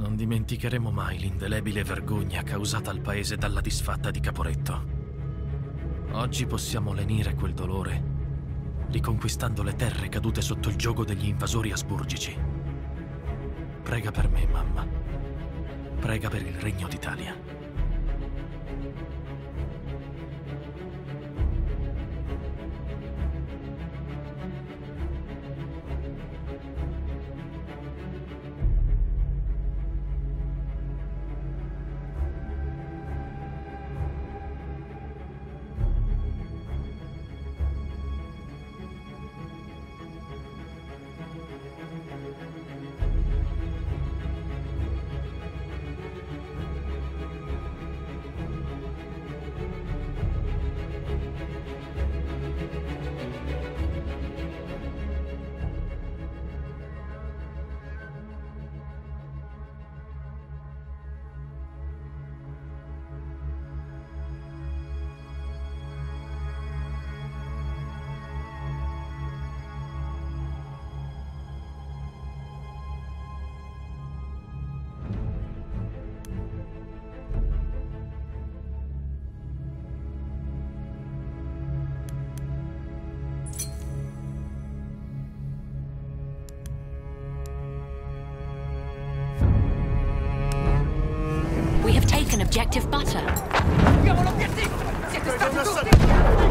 Non dimenticheremo mai l'indelebile vergogna causata al paese dalla disfatta di Caporetto. Oggi possiamo lenire quel dolore, riconquistando le terre cadute sotto il giogo degli invasori asburgici. Prega per me, mamma. Prega per il Regno d'Italia. Objective butter. Abbiamo l'obiettivo! Siete stati tutti!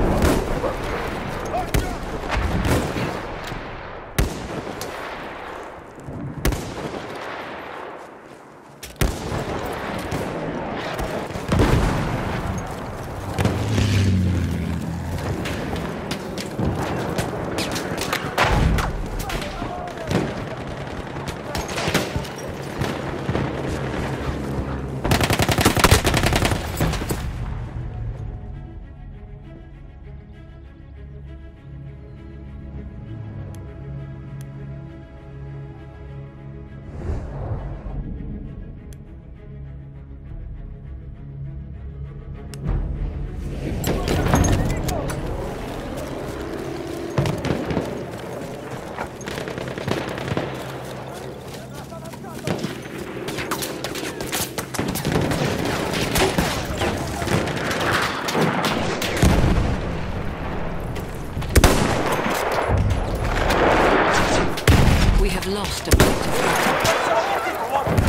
Lost objective butter.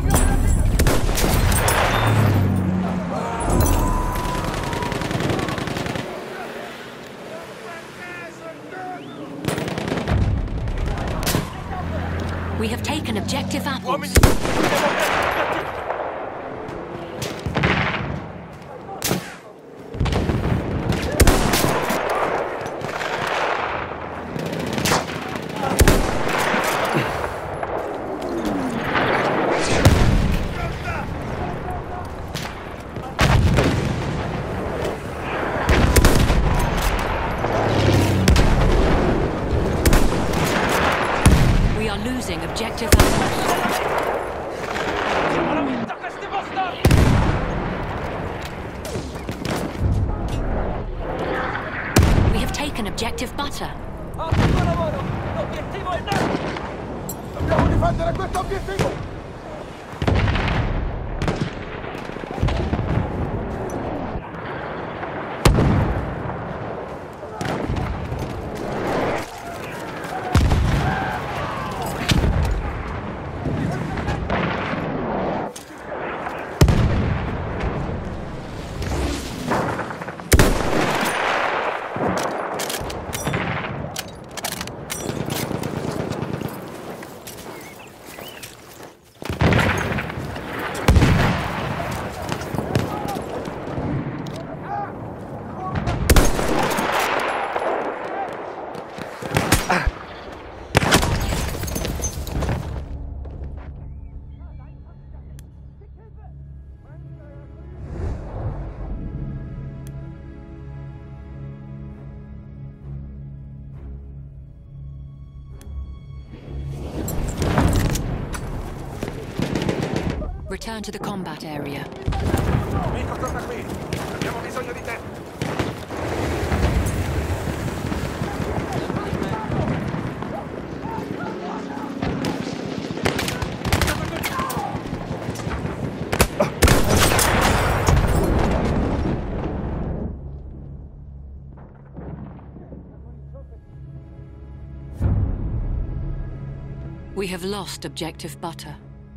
We have taken objective apples. Losing objective apples. We have taken objective butter. Ottimo lavoro! L'obiettivo è nato! Dobbiamo difendere questo obiettivo! Return to the combat area. Nico, torna qui! Abbiamo bisogno di te! We have lost objective butter.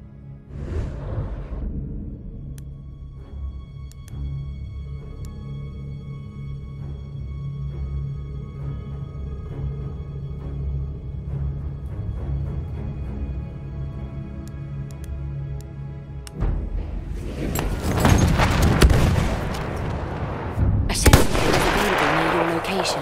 A sentry is available near your location.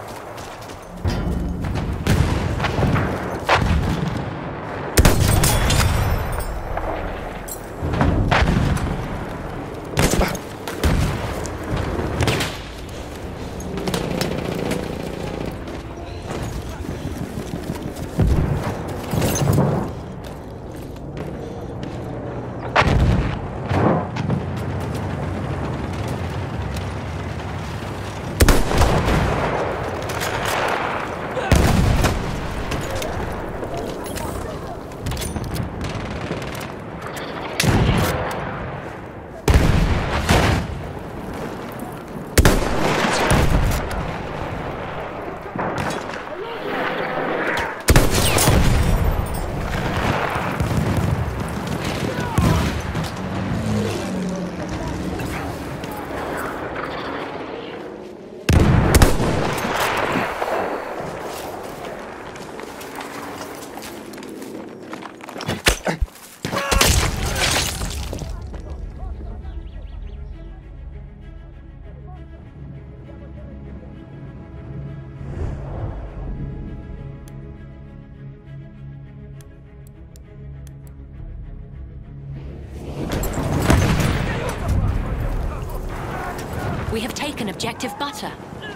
We have taken objective butter.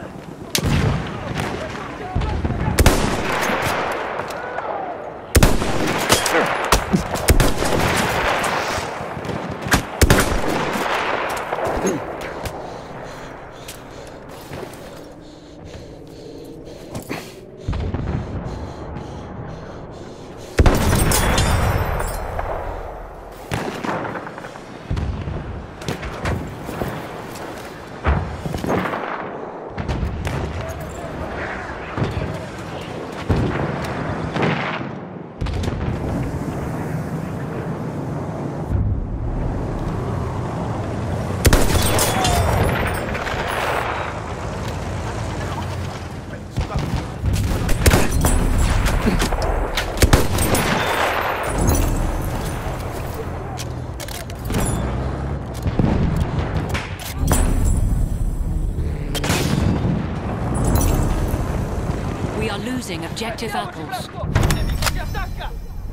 We are losing objective apples. Nemico ci attacca!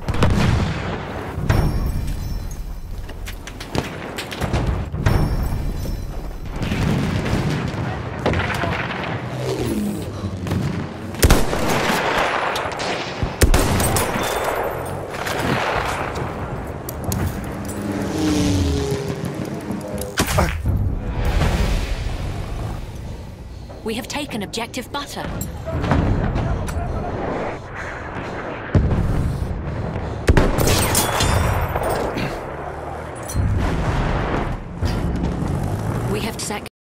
We have taken objective butter. We have